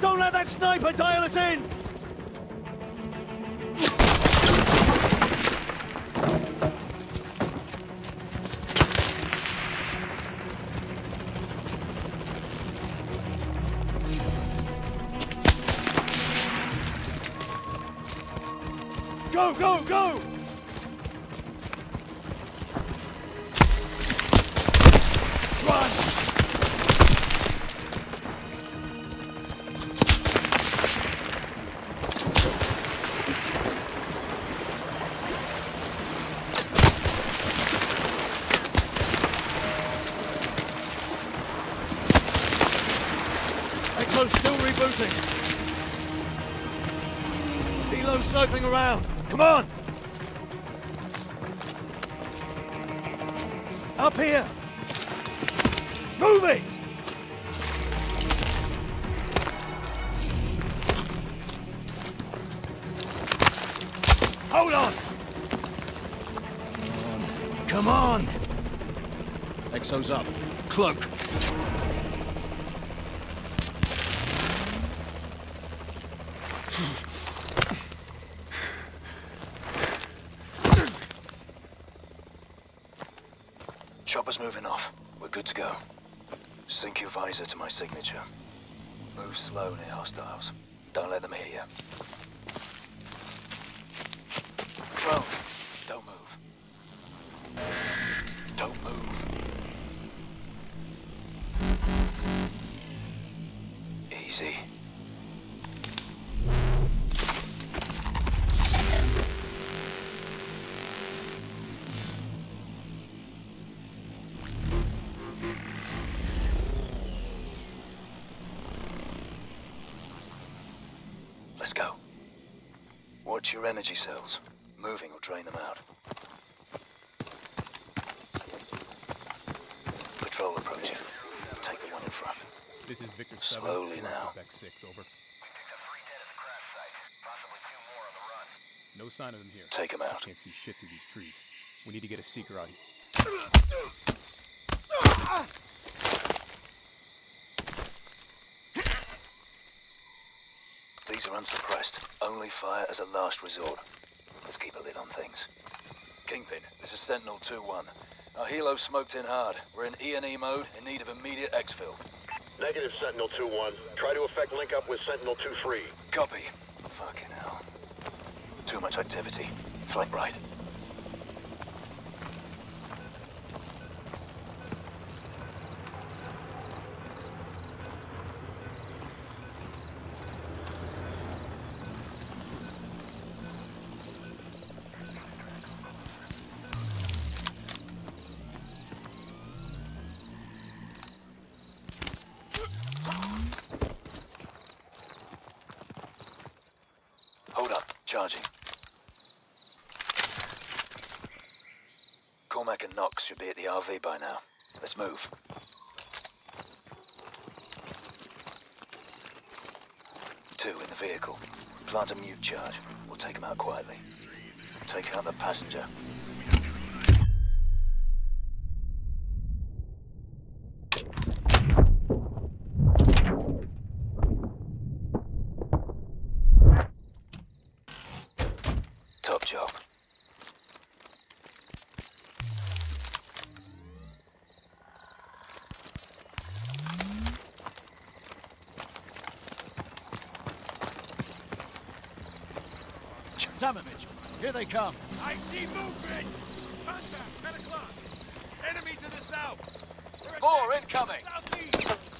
Don't let that sniper dial us in! Go, go, go! Run! Echo's still rebooting. Helo's circling around. Come on! Up here! Move it! Hold on! Come on! Exo's up. Cloak. Chopper's moving off. We're good to go. Sync your visor to my signature. Move slow near hostiles. Don't let them hear you. Drone, don't move. Don't move. Easy. Let's go. Watch your energy cells. Moving will drain them out. Patrol approaching. Take the one in front. This is Victor 7. Slowly now. Quebec 6, over. Victor 3 dead at the crash site. Possibly 2 more on the run. No sign of them here. Take them out. Can't see shit through these trees. We need to get a seeker out here. These are unsuppressed. Only fire as a last resort. Let's keep a lid on things. Kingpin, this is Sentinel 2-1. Our helo smoked in hard. We're in E&E mode, in need of immediate exfil. Negative, Sentinel 2-1. Try to effect link up with Sentinel 2-3. Copy. Fucking hell. Too much activity. Flank right. Hold up. Charging. Cormac and Knox should be at the RV by now. Let's move. Two in the vehicle. Plant a mute charge. We'll take them out quietly. Take out the passenger. Top job. Damn it, Mitch. Here they come. I see movement! Contact, 10 o'clock. Enemy to the south. We're More attacking incoming. Southeast.